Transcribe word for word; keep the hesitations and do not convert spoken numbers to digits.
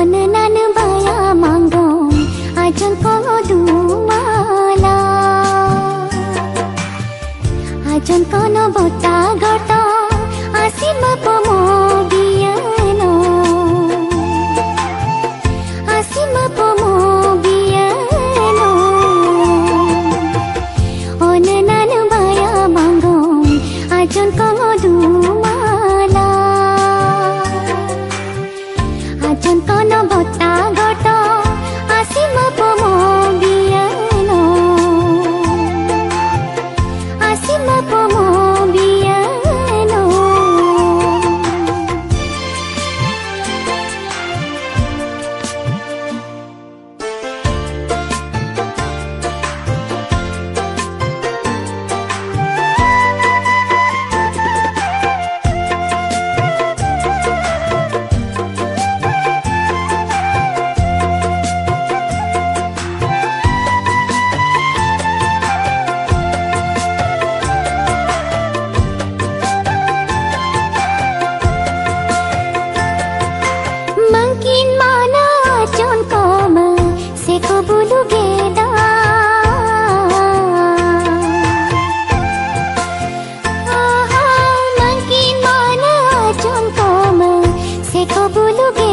nan baya manggong ajon kono dumala ajon kono bota goto asima pomo biano asima pomo biano on nan baya manggong ajon kono dumala ajon kono bota goto asima pomo biano asima pomo biano Mungkin mana ajon koma seko bulu geda Mungkin mana ajon koma seko bulu geda